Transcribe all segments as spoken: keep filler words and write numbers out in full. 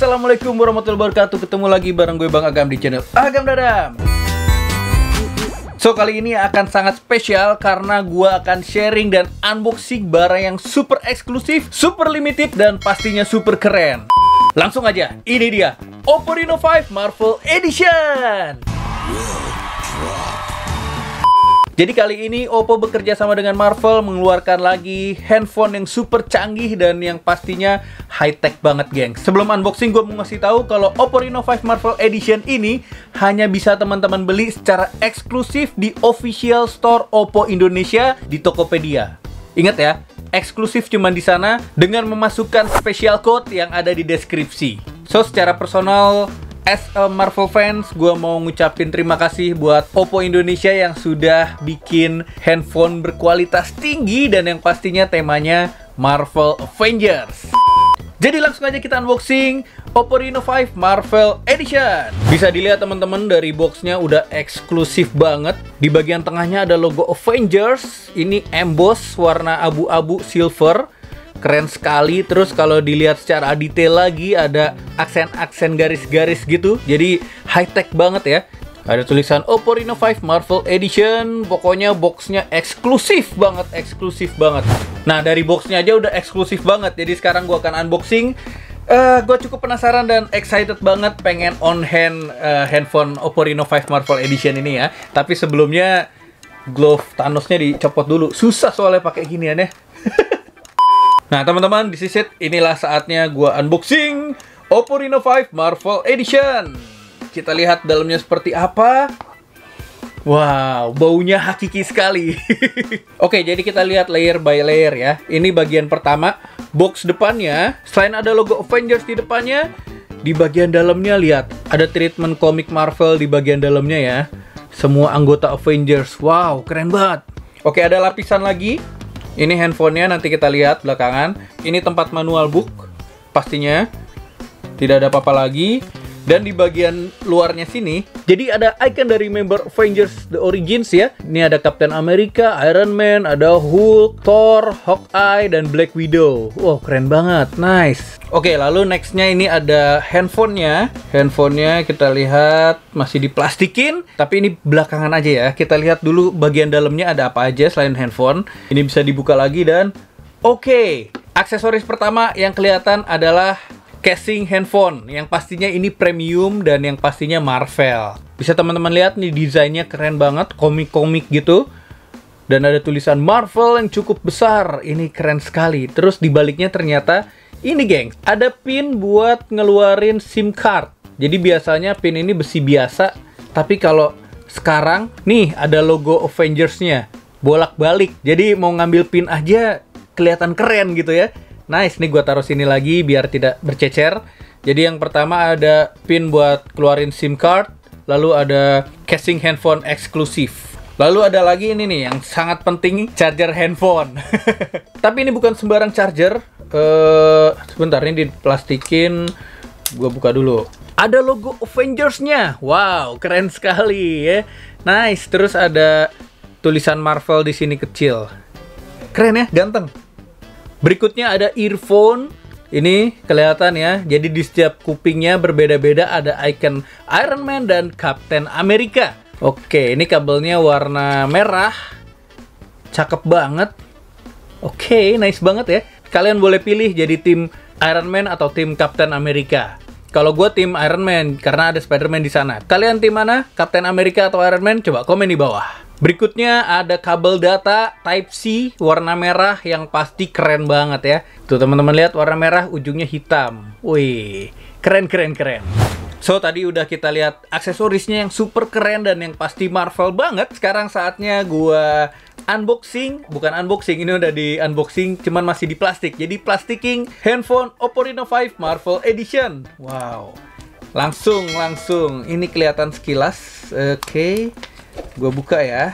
Assalamualaikum warahmatullahi wabarakatuh. Ketemu lagi bareng gue Bang Agam di channel Agam Dadam. So, kali ini akan sangat spesial karena gue akan sharing dan unboxing barang yang super eksklusif, super limited, dan pastinya super keren. Langsung aja, ini dia Oppo Reno lima Marvel Edition. Jadi kali ini Oppo bekerja sama dengan Marvel mengeluarkan lagi handphone yang super canggih dan yang pastinya high-tech banget, geng. Sebelum unboxing, gue mau ngasih tahu kalau Oppo Reno lima Marvel Edition ini hanya bisa teman-teman beli secara eksklusif di official store Oppo Indonesia di Tokopedia. Ingat ya, eksklusif cuma di sana dengan memasukkan special code yang ada di deskripsi. So, secara personal, as a Marvel fans, gue mau ngucapin terima kasih buat Oppo Indonesia yang sudah bikin handphone berkualitas tinggi dan yang pastinya temanya Marvel Avengers. Jadi langsung aja kita unboxing Oppo Reno lima Marvel Edition. Bisa dilihat teman-teman dari boxnya udah eksklusif banget. Di bagian tengahnya ada logo Avengers. Ini emboss warna abu-abu silver. Keren sekali. Terus kalau dilihat secara detail lagi ada aksen-aksen garis-garis gitu. Jadi high-tech banget ya. Ada tulisan Oppo Reno lima Marvel Edition. Pokoknya boxnya eksklusif banget, eksklusif banget. Nah, dari boxnya aja udah eksklusif banget. Jadi sekarang gua akan unboxing. Uh, gue cukup penasaran dan excited banget pengen on hand uh, handphone Oppo Reno lima Marvel Edition ini ya. Tapi sebelumnya glove Thanosnya dicopot dulu. Susah soalnya pakai ginian ya. Nah teman-teman, this is it. Inilah saatnya gue unboxing Oppo Reno lima Marvel Edition. Kita lihat dalamnya seperti apa. Wow, baunya hakiki sekali. Oke, jadi kita lihat layer by layer ya. Ini bagian pertama, box depannya. Selain ada logo Avengers di depannya, di bagian dalamnya lihat ada treatment komik Marvel di bagian dalamnya ya. Semua anggota Avengers. Wow, keren banget. Oke, ada lapisan lagi. Ini handphonenya, nanti kita lihat belakangan. Ini tempat manual book, pastinya. Tidak ada apa-apa lagi. Dan di bagian luarnya sini, jadi ada icon dari member Avengers The Origins ya. Ini ada Captain America, Iron Man, ada Hulk, Thor, Hawkeye, dan Black Widow. Wow, keren banget, nice. Oke, lalu nextnya ini ada handphonenya. Handphonenya kita lihat masih diplastikin, tapi ini belakangan aja ya. Kita lihat dulu bagian dalamnya ada apa aja selain handphone. Ini bisa dibuka lagi dan oke, aksesoris pertama yang kelihatan adalah casing handphone, yang pastinya ini premium dan yang pastinya Marvel. Bisa teman-teman lihat nih, desainnya keren banget, komik-komik gitu. Dan ada tulisan Marvel yang cukup besar, ini keren sekali. Terus di baliknya ternyata ini geng, ada pin buat ngeluarin SIM card. Jadi biasanya pin ini besi biasa, tapi kalau sekarang nih ada logo Avengers-nya, bolak-balik. Jadi mau ngambil pin aja kelihatan keren gitu ya. Nice, nih gue taruh sini lagi biar tidak bercecer. Jadi yang pertama ada pin buat keluarin SIM card. Lalu ada casing handphone eksklusif. Lalu ada lagi ini nih yang sangat penting, charger handphone. Tapi ini bukan sembarang charger. uh, Sebentar, ini diplastikin. Gue buka dulu. Ada logo Avengers-nya. Wow, keren sekali ya. Nice, terus ada tulisan Marvel di sini kecil. Keren ya, ganteng. Berikutnya ada earphone. Ini kelihatan ya. Jadi di setiap kupingnya berbeda-beda ada icon Iron Man dan Captain America. Oke, ini kabelnya warna merah. Cakep banget. Oke, nice banget ya. Kalian boleh pilih jadi tim Iron Man atau tim Captain America. Kalau gue tim Iron Man karena ada Spider-Man di sana. Kalian tim mana? Captain America atau Iron Man? Coba komen di bawah. Berikutnya ada kabel data Type-C warna merah yang pasti keren banget ya. Tuh teman-teman lihat, warna merah ujungnya hitam. Wih, keren keren keren. So tadi udah kita lihat aksesorisnya yang super keren dan yang pasti Marvel banget. Sekarang saatnya gua unboxing, bukan unboxing, ini udah di unboxing cuman masih di plastik. Jadi plastiking handphone Oppo Reno lima Marvel Edition. Wow. Langsung langsung ini kelihatan sekilas. Oke. Okay. Gue buka ya.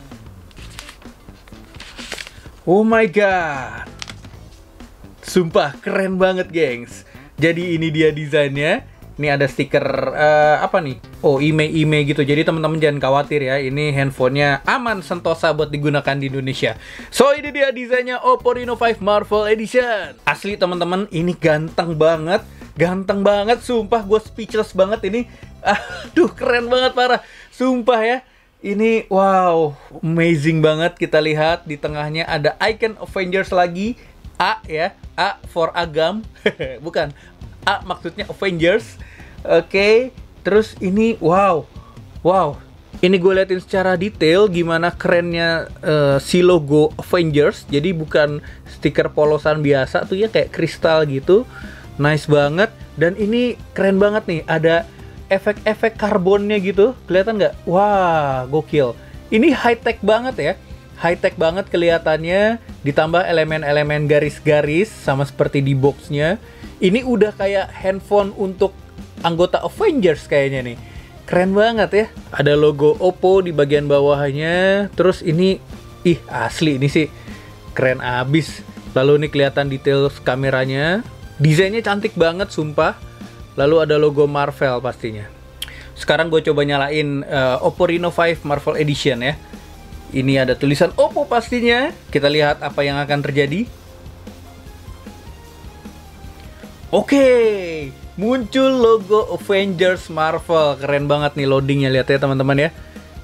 Oh my god. Sumpah keren banget gengs. Jadi ini dia desainnya. Ini ada stiker uh, apa nih? Oh, I M E I M E gitu. Jadi teman-teman jangan khawatir ya. Ini handphonenya aman sentosa buat digunakan di Indonesia. So ini dia desainnya Oppo Reno lima Marvel Edition. Asli teman-teman, ini ganteng banget. Ganteng banget, sumpah gue speechless banget ini. Aduh, keren banget parah. Sumpah ya. Ini wow, amazing banget. Kita lihat di tengahnya ada icon Avengers lagi. A ya, A for Agam. Bukan, A maksudnya Avengers. Oke, okay. Terus ini wow. Wow. Ini gue liatin secara detail gimana kerennya uh, si logo Avengers. Jadi bukan stiker polosan biasa tuh ya, kayak kristal gitu. Nice banget. Dan ini keren banget nih, ada efek-efek karbonnya gitu, kelihatan nggak? Wah, gokil. Ini high tech banget ya, high tech banget kelihatannya. Ditambah elemen-elemen garis-garis sama seperti di boxnya. Ini udah kayak handphone untuk anggota Avengers kayaknya nih. Keren banget ya. Ada logo Oppo di bagian bawahnya. Terus ini, ih asli ini sih keren abis. Lalu ini kelihatan detail kameranya. Desainnya cantik banget, sumpah. Lalu ada logo Marvel pastinya. Sekarang gue coba nyalain uh, Oppo Reno lima Marvel Edition ya. Ini ada tulisan Oppo pastinya. Kita lihat apa yang akan terjadi. Oke, muncul logo Avengers Marvel. Keren banget nih loadingnya, lihat ya teman-teman ya.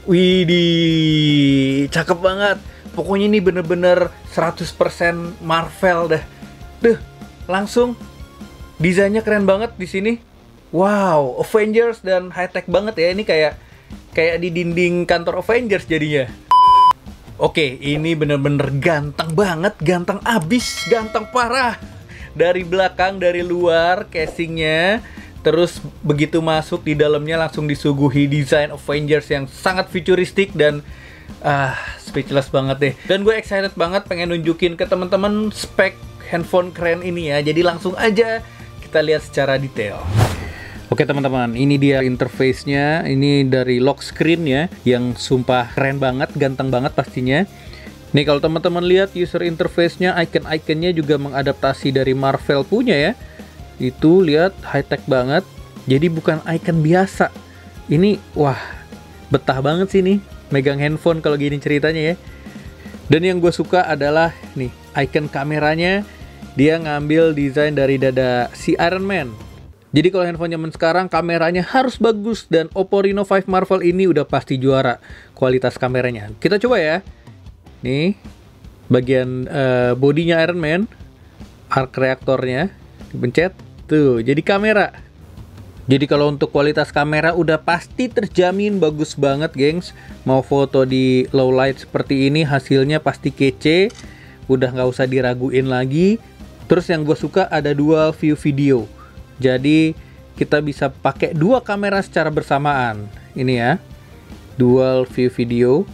Widih, cakep banget. Pokoknya ini bener-bener seratus persen Marvel dah. Duh, langsung desainnya keren banget di sini. Wow, Avengers dan high tech banget ya. Ini kayak kayak di dinding kantor Avengers jadinya. Oke, ini bener-bener ganteng banget, ganteng abis, ganteng parah. Dari belakang, dari luar casingnya, terus begitu masuk di dalamnya langsung disuguhi desain Avengers yang sangat futuristik dan ah speechless banget deh. Dan gue excited banget pengen nunjukin ke teman-teman spek handphone keren ini ya. Jadi langsung aja kita lihat secara detail. Oke teman-teman, ini dia interface-nya. Ini dari lock screen ya, yang sumpah keren banget, ganteng banget pastinya. Nih kalau teman-teman lihat user interface-nya, icon-iconnya juga mengadaptasi dari Marvel punya ya. Itu lihat high tech banget. Jadi bukan icon biasa. Ini wah, betah banget sih nih megang handphone kalau gini ceritanya ya. Dan yang gue suka adalah nih icon kameranya. Dia ngambil desain dari dada si Iron Man. Jadi kalau handphone zaman sekarang kameranya harus bagus, dan Oppo Reno lima Marvel ini udah pasti juara kualitas kameranya. Kita coba ya. Nih bagian uh, bodinya Iron Man, arc reaktornya dipencet tuh jadi kamera. Jadi kalau untuk kualitas kamera udah pasti terjamin bagus banget gengs. Mau foto di low light seperti ini hasilnya pasti kece, udah nggak usah diraguin lagi. Terus yang gue suka ada dual view video. Jadi kita bisa pakai dua kamera secara bersamaan. Ini ya, dual view video.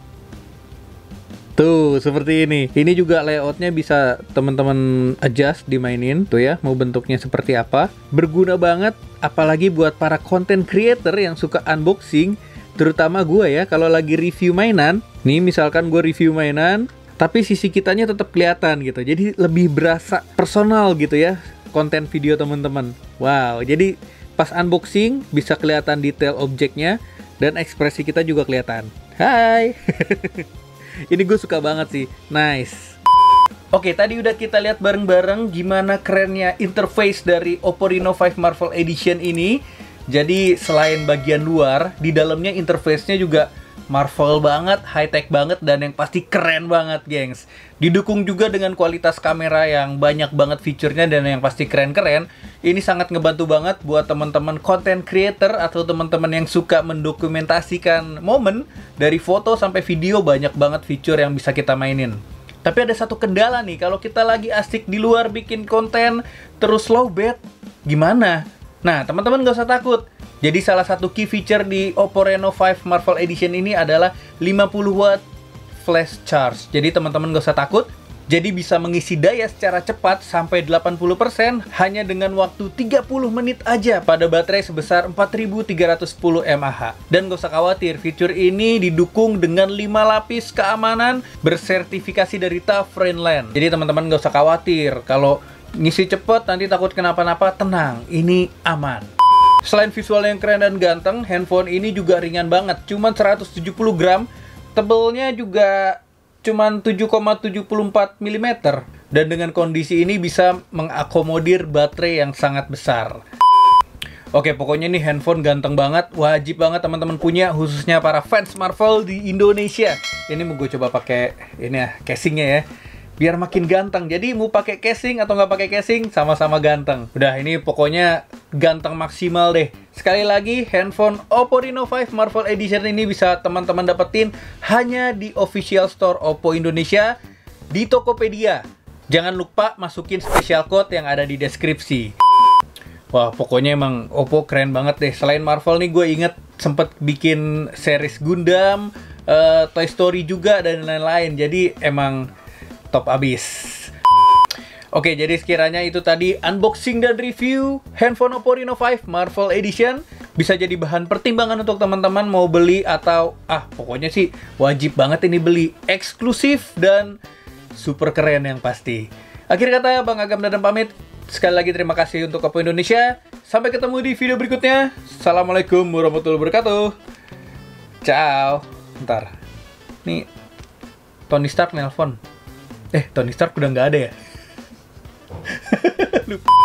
Tuh seperti ini. Ini juga layoutnya bisa teman-teman adjust, dimainin tuh ya, mau bentuknya seperti apa. Berguna banget, apalagi buat para content creator yang suka unboxing. Terutama gue ya, kalau lagi review mainan. Nih misalkan gue review mainan, tapi sisi kitanya tetap kelihatan gitu. Jadi lebih berasa personal gitu ya konten video teman-teman. Wow, jadi pas unboxing bisa kelihatan detail objeknya dan ekspresi kita juga kelihatan. Hai. Ini gue suka banget sih. Nice. Oke, tadi udah kita lihat bareng-bareng gimana kerennya interface dari Oppo Reno lima Marvel Edition ini. Jadi selain bagian luar, di dalamnya interface-nya juga Marvel banget, high tech banget, dan yang pasti keren banget gengs. Didukung juga dengan kualitas kamera yang banyak banget fiturnya dan yang pasti keren-keren. Ini sangat ngebantu banget buat teman-teman content creator atau teman-teman yang suka mendokumentasikan momen. Dari foto sampai video banyak banget fitur yang bisa kita mainin. Tapi ada satu kendala nih, kalau kita lagi asik di luar bikin konten terus low bat, gimana? Nah teman-teman gak usah takut. Jadi salah satu key feature di Oppo Reno lima Marvel Edition ini adalah lima puluh watt flash charge. Jadi teman-teman gak usah takut. Jadi bisa mengisi daya secara cepat sampai delapan puluh persen hanya dengan waktu tiga puluh menit aja pada baterai sebesar empat ribu tiga ratus sepuluh mAh. Dan gak usah khawatir, fitur ini didukung dengan lima lapis keamanan bersertifikasi dari Tough Friendland. Jadi teman-teman gak usah khawatir kalau ngisi cepet nanti takut kenapa-napa, tenang, ini aman. Selain visual yang keren dan ganteng, handphone ini juga ringan banget, cuman seratus tujuh puluh gram. Tebelnya juga cuman tujuh koma tujuh empat milimeter. Dan dengan kondisi ini bisa mengakomodir baterai yang sangat besar. Oke, pokoknya nih handphone ganteng banget, wajib banget teman-teman punya, khususnya para fans Marvel di Indonesia. Ini mau gue coba pakai ini ya, casingnya ya, biar makin ganteng. Jadi mau pakai casing atau nggak pakai casing, sama-sama ganteng. Udah, ini pokoknya ganteng maksimal deh. Sekali lagi, handphone Oppo Reno lima Marvel Edition ini bisa teman-teman dapetin hanya di official store Oppo Indonesia di Tokopedia. Jangan lupa masukin special code yang ada di deskripsi. Wah, pokoknya emang Oppo keren banget deh. Selain Marvel nih, gue inget sempet bikin series Gundam, uh, Toy Story juga, dan lain-lain. Jadi emang top abis. Oke, jadi sekiranya itu tadi unboxing dan review handphone Oppo Reno lima Marvel Edition. Bisa jadi bahan pertimbangan untuk teman-teman mau beli atau, ah pokoknya sih wajib banget ini beli. Eksklusif dan super keren yang pasti. Akhir kata, Bang Agam Dadang pamit. Sekali lagi terima kasih untuk Oppo Indonesia. Sampai ketemu di video berikutnya. Assalamualaikum warahmatullahi wabarakatuh. Ciao. Bentar. Nih, Tony Stark nelpon. Eh, Tony Stark udah nggak ada ya? Lupa.